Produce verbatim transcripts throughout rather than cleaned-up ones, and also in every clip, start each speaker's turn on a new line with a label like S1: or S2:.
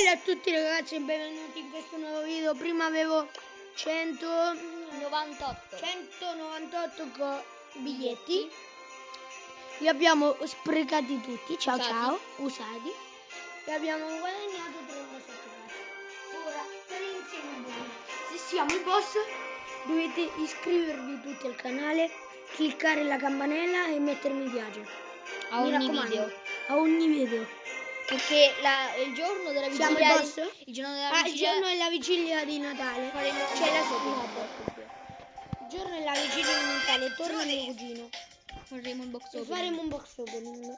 S1: Salve a tutti ragazzi e benvenuti in questo nuovo video. Prima avevo centonovantotto biglietti. Li abbiamo sprecati tutti. Ciao
S2: usati.
S1: ciao, usati. E abbiamo guadagnato trentasette casse. Ora, per insieme buoni. Se siamo i boss, dovete iscrivervi tutti al canale, cliccare la campanella e mettere mi piace.
S2: A
S1: Mi
S2: ogni
S1: raccomando,
S2: video.
S1: A ogni video.
S2: Perché la, il giorno della vigilia.
S1: Siamo i boss?
S2: Il giorno della
S1: Ah,
S2: vigilia.
S1: il giorno della vigilia di Natale.
S2: Faremo
S1: C'è la
S2: sopra.
S1: sopra. Il giorno della vigilia di Natale torna mio cugino.
S2: Faremo un box
S1: E
S2: opening.
S1: faremo un box opening.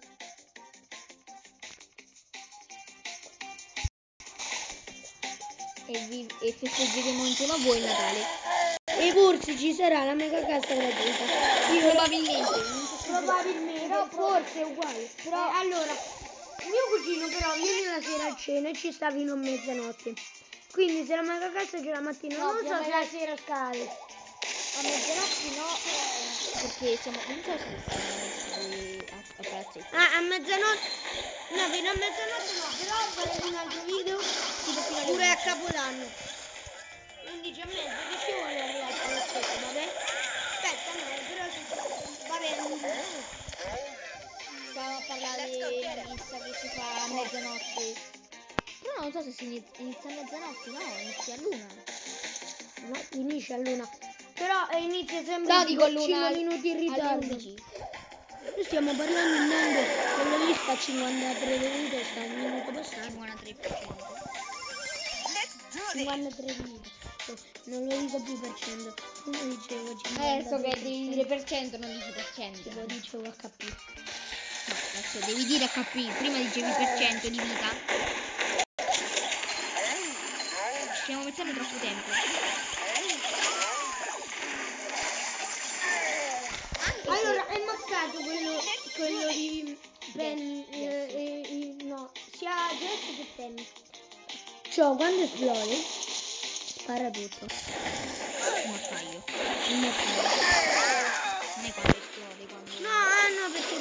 S2: E, vi, e festeggeremo insieme a voi il Natale.
S1: E forse ci sarà la mega cassa gratuita. Io
S2: Probabilmente.
S1: Probabilmente. Però forse è uguale. Però eh, allora, mio cugino però viene la sera a cena e ci sta fino a mezzanotte. Quindi se la mega cassa c'è la mattina,
S2: No,
S1: non so se
S2: me-
S1: la sera scale.
S2: A mezzanotte no. Perché siamo. Non so se siamo a, a palazzetto.
S1: Ah, a mezzanotte? No, fino a mezzanotte no, però faremo un altro video
S2: Tipo fino alle
S1: pure a
S2: undici.
S1: Capodanno. undici e mezza, che ci vuole arrivare al palazzetto, vabbè? Aspetta, no, però se vabbè,
S2: Stiamo a parlare di sa che si fa a mezzanotte. Però non so se si inizia, inizia a mezzanotte, no, inizia a luna.
S1: no, finisce a luna. Però eh, inizia sempre
S2: No, dico a
S1: cinque
S2: luna.
S1: minuti in
S2: Alle
S1: ritardo.
S2: undici.
S1: Noi stiamo parlando in mondo, non l'ho vista a cinquantatré minuti, sta un minuto passato.
S2: cinquantatré per cento.
S1: cinquantatré minuti. Non lo dico più per cento. Come dicevo
S2: Eh,
S1: cinquantatré
S2: so che devi dire per cento, non dici per cento.
S1: Tipo dicevo H P.
S2: No, adesso devi dire H P, prima dicevi per cento di vita. Ci stiamo mettendo troppo tempo.
S1: Allora, è maccato quello, quello di Penny, eh, eh, eh, no, sia Jess che Penny. Cioè, quando esplode, spara tutto.
S2: Un mortaio.
S1: Il mortaio.
S2: Non è quando esplode, quando...
S1: No, ah, no, perché...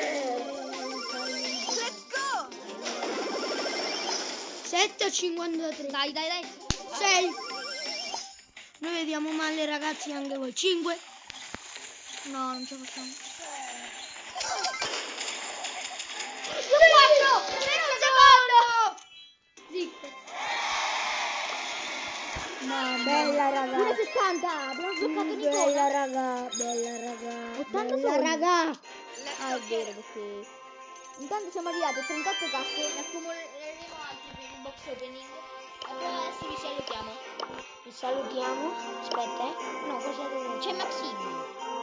S1: sette a cinquantatré.
S2: Dai, dai, dai.
S1: sei. Noi vediamo male ragazzi anche voi. cinque.
S2: No, non ce la facciamo.
S1: quattro. Un secondo. Zitto. No, bella raga.
S2: Pure sessanta, abbiamo sbloccato
S1: Mm,
S2: Nicola.
S1: bella raga, bella raga.
S2: ottanta
S1: bella
S2: soli.
S1: raga.
S2: Ah, è vero, perché... Intanto siamo arrivati a trentotto casse, ne accumuleremo altri per il box opening. E poi adesso vi salutiamo.
S1: Vi salutiamo. Aspetta, eh. No, cosa devo
S2: C'è
S1: fare?
S2: Maxim.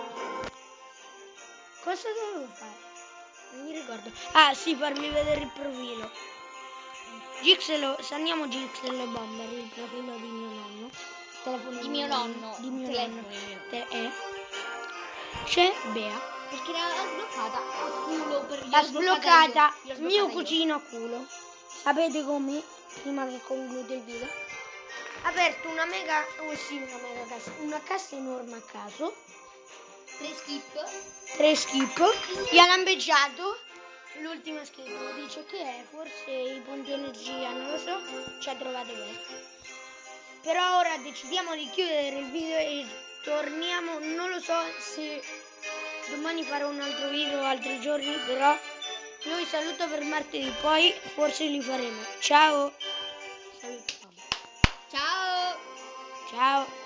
S1: Cosa devo fare? Non mi ricordo. Ah, sì, farvi vedere il profilo. Gixelo, salniamo Gixelo Bomber, il profilo di mio nonno. Telefono
S2: Di mio nonno.
S1: Di mio
S2: Telefono
S1: nonno.
S2: di mio nonno.
S1: Te- eh. C'è Bea.
S2: Perché l'ha sbloccata a culo per
S1: L'ha sbloccata
S2: io. L'ho
S1: mio
S2: sbloccata io.
S1: cugino a culo. Sapete come? Prima che conclude il video. Ha aperto una mega, oh sì, una mega cassa, una cassa enorme a caso.
S2: Tre skip.
S1: Tre skip. Gli ha lampeggiato l'ultima skip. Dice che è, forse i punti energia, non lo so. Ci ha trovato questo. Però ora decidiamo di chiudere il video e torniamo, non lo so se domani farò un altro video o altri giorni, però io vi saluto per martedì, poi forse li faremo. Ciao! Salutiamo.
S2: Ciao.
S1: Ciao!